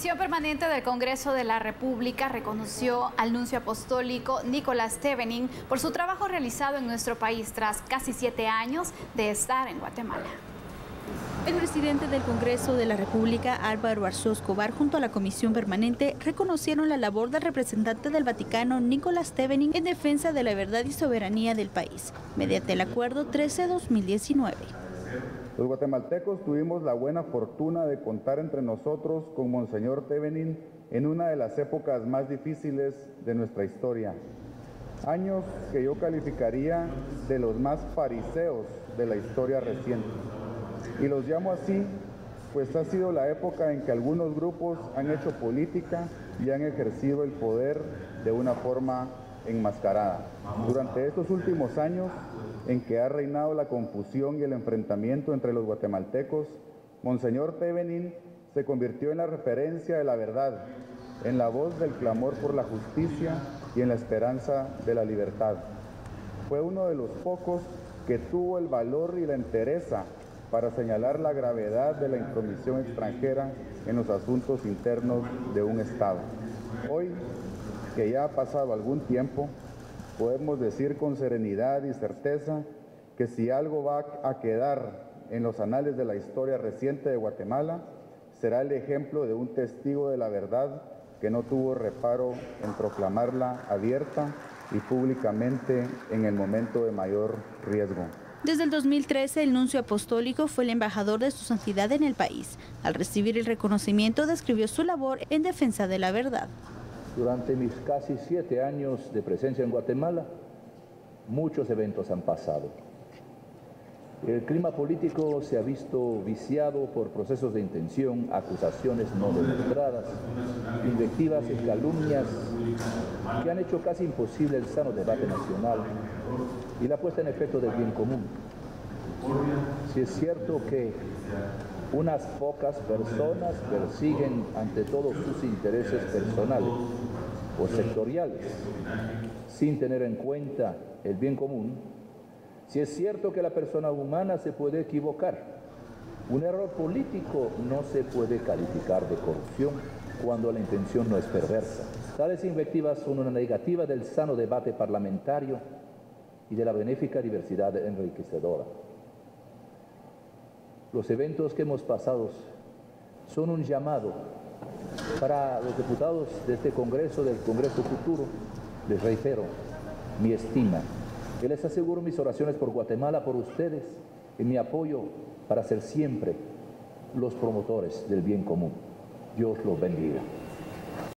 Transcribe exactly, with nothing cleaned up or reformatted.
Comisión Permanente del Congreso de la República reconoció al nuncio apostólico Nicolás Tevenin por su trabajo realizado en nuestro país tras casi siete años de estar en Guatemala. El presidente del Congreso de la República, Álvaro Arzú Escobar, junto a la Comisión Permanente, reconocieron la labor del representante del Vaticano, Nicolás Tevenin, en defensa de la verdad y soberanía del país, mediante el Acuerdo trece barra dos mil diecinueve. Los guatemaltecos tuvimos la buena fortuna de contar entre nosotros con Monseñor Tevenin en una de las épocas más difíciles de nuestra historia. Años que yo calificaría de los más fariseos de la historia reciente. Y los llamo así, pues ha sido la época en que algunos grupos han hecho política y han ejercido el poder de una forma enmascarada. Durante estos últimos años, en que ha reinado la confusión y el enfrentamiento entre los guatemaltecos, Monseñor Tevenin se convirtió en la referencia de la verdad, en la voz del clamor por la justicia y en la esperanza de la libertad. Fue uno de los pocos que tuvo el valor y la entereza para señalar la gravedad de la intromisión extranjera en los asuntos internos de un Estado. Hoy, que ya ha pasado algún tiempo, podemos decir con serenidad y certeza que si algo va a quedar en los anales de la historia reciente de Guatemala, será el ejemplo de un testigo de la verdad que no tuvo reparo en proclamarla abierta y públicamente en el momento de mayor riesgo. Desde el dos mil trece, el nuncio apostólico fue el embajador de su santidad en el país. Al recibir el reconocimiento, describió su labor en defensa de la verdad. Durante mis casi siete años de presencia en Guatemala, muchos eventos han pasado. El clima político se ha visto viciado por procesos de intención, acusaciones no demostradas, invectivas y calumnias que han hecho casi imposible el sano debate nacional y la puesta en efecto del bien común. Si es cierto que unas pocas personas persiguen ante todo sus intereses personales o sectoriales, sin tener en cuenta el bien común, si es cierto que la persona humana se puede equivocar, un error político no se puede calificar de corrupción cuando la intención no es perversa. Tales invectivas son una negativa del sano debate parlamentario y de la benéfica diversidad enriquecedora. Los eventos que hemos pasado son un llamado para los diputados de este Congreso, del Congreso futuro. Les reitero mi estima y les aseguro mis oraciones por Guatemala, por ustedes, y mi apoyo para ser siempre los promotores del bien común. Dios los bendiga.